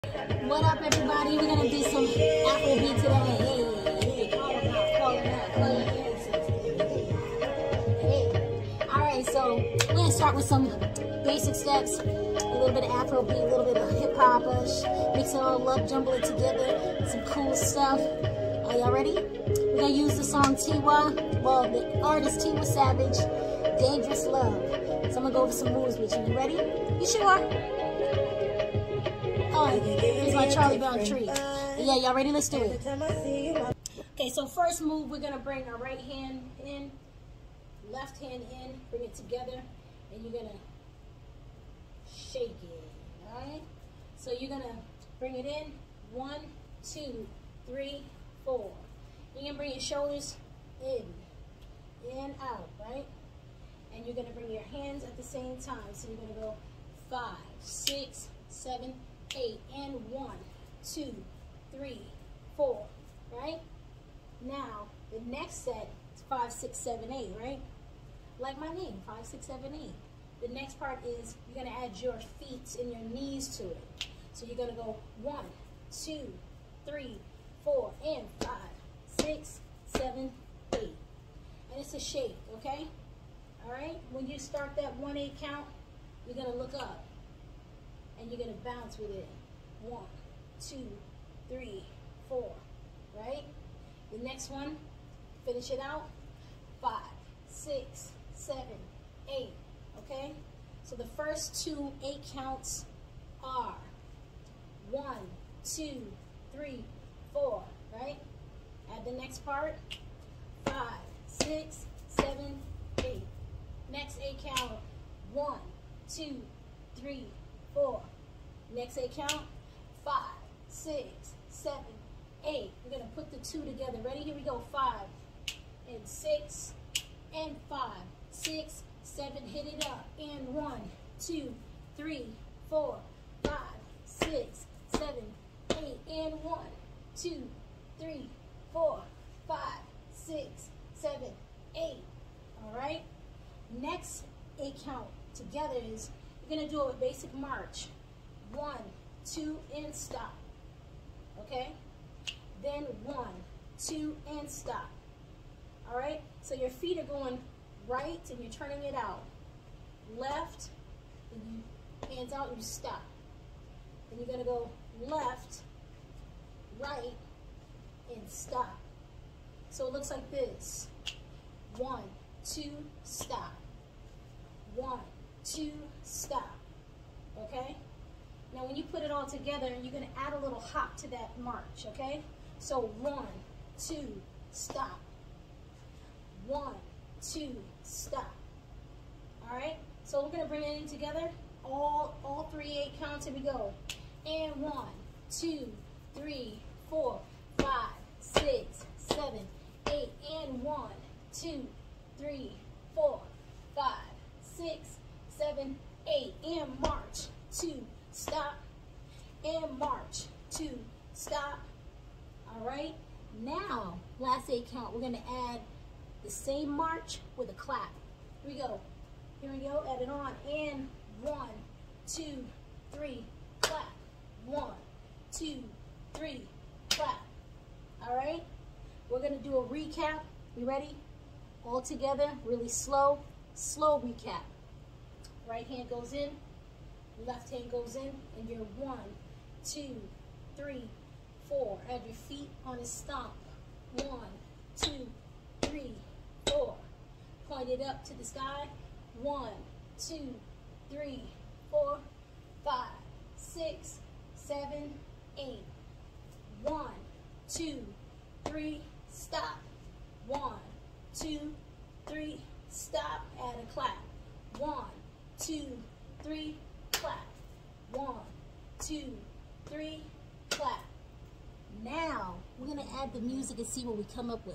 What up, everybody? We're gonna do some Afrobeat today. Hey, call them out. Hey. All right, so we're gonna start with some basic steps. A little bit of Afrobeat, a little bit of hip hop, mix it all up, jumble it together. Some cool stuff. Are y'all ready? We're gonna use the song Tiwa. Well, the artist Tiwa Savage, "Dangerous Love." So I'm gonna go over some moves with you. You ready? You sure? Oh, here's my Charlie Brown tree. Yeah, y'all ready? Let's do it. Okay, so first move, we're gonna bring our right hand in, left hand in, bring it together, and you're gonna shake it, all right? So you're gonna bring it in, 1, 2, 3, 4. You're gonna bring your shoulders in, out, right? And you're gonna bring your hands at the same time. So you're gonna go 5, 6, 7, 8, and 1, 2, 3, 4, right? Now, the next set is 5, 6, 7, 8, right? Like my name, 5, 6, 7, 8. The next part is you're gonna add your feet and your knees to it. So you're gonna go 1, 2, 3, 4, and 5, 6, 7, 8. And it's a shake, okay? All right? When you start that 1-8 count, you're gonna look up. And you're going to bounce with it. 1, 2, 3, 4, right? The next one, finish it out. 5, 6, 7, 8, okay? So the first 2 8 counts are 1, 2, 3, 4, right? Add the next part. 5, 6, 7, 8. Next 8 count. 1, 2, 3, 4. Next 8 count. 5, 6, 7, 8. We're going to put the 2 together. Ready? Here we go. 5 and 6 and 5, 6, 7. Hit it up. And 1, 2, 3, 4, 5, 6, 7, 8. And 1, 2, 3, 4, 5, 6, 7, 8. All right. Next 8 count together is you're going to do a basic march. 1, 2, and stop. Okay? Then 1, 2, and stop. All right? So your feet are going right and you're turning it out. Left, and you hands out and you stop. Then you're going to go left, right, and stop. So it looks like this. 1, 2, stop. 1, 2, stop. Okay? Now when you put it all together, you're going to add a little hop to that march, okay? So 1, 2, stop. 1, 2, stop. All right? So we're going to bring it in together. All 3 8 counts. Here we go. And 1, 2, 3, 4, 5, 6, 7, 8. And 1, 2, 3, 4, 5, 6, 7, 8. And march. 2, stop, and march. 2, stop. All right. Now, last 8 count. We're going to add the same march with a clap. Here we go. Here we go. Add it on. And 1, 2, 3, clap. 1, 2, 3, clap. All right. We're going to do a recap. You ready? All together, really slow. Slow recap. Right hand goes in. Left hand goes in, and you're 1, 2, 3, 4. Add your feet on a stomp. 1, 2, 3, 4. Point it up to the sky. 1, 2, 3, 4, 5, 6, 7, 8. 1, 2, 3, stop. 1, 2, 3, stop. Add a clap. 1, 2, 3, clap. 1, 2, 3, clap. Now, we're going to add the music and see what we come up with.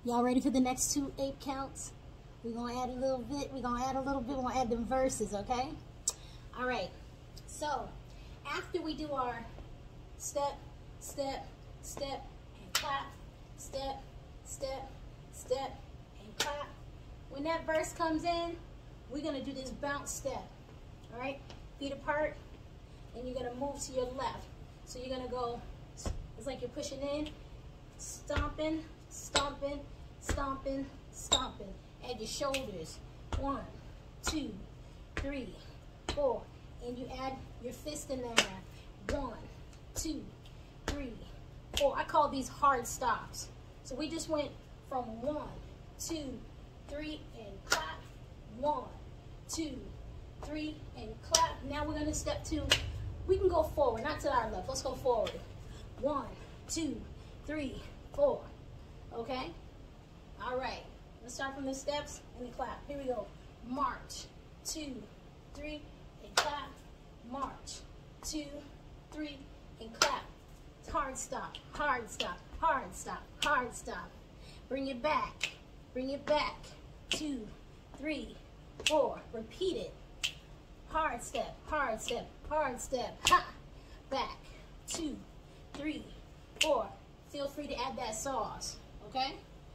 Y'all ready for the next 2 8 counts? We're going to add a little bit. We're going to add them verses, okay? All right. So, after we do our step, step, step, and clap, step, step, step, and clap, when that verse comes in, we're going to do this bounce step. All right? Feet apart, and you're going to move to your left. So you're going to go, it's like you're pushing in, stomping, stomping, stomping, stomping. Add your shoulders. 1, 2, 3, 4. And you add your fist in there. 1, 2, 3, 4. I call these hard stops. So we just went from 1, 2, 3, and clap. 1, 2, 3, and clap. Now we're going to step 2. We can go forward, not to our left. Let's go forward. 1, 2, 3, 4. Okay? All right. Let's start from the steps and the clap. Here we go. March, 2, 3, and clap. March, 2, 3, and clap. Hard stop, hard stop, hard stop, hard stop. Bring it back. Bring it back. 2, 3, 4. Repeat it. Hard step, hard step, hard step. Ha! Back. 2, 3, 4. Feel free to add that sauce. Okay?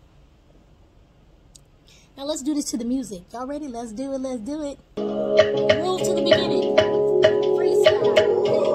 Now let's do this to the music. Y'all ready? Let's do it. Let's do it. Move to the beginning. Freestyle.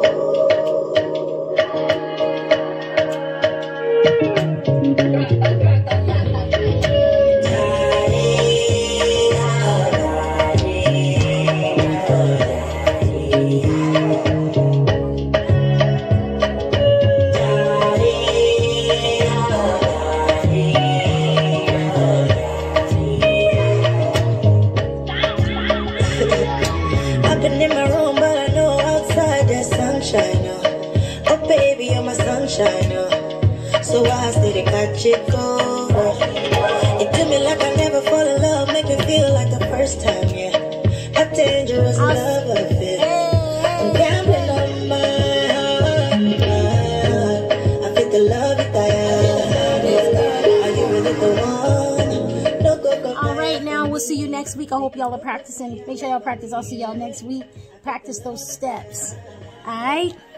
So I steady catch it go. It do me like I never fall in love, make me feel like the first time, yeah. A dangerous love affair. I'm gambling on my heart. I feel the love you die. Are you really the one? No, go. All right, now we'll see you next week. I hope y'all are practicing. Make sure y'all practice. I'll see y'all next week. Practice those steps. All right.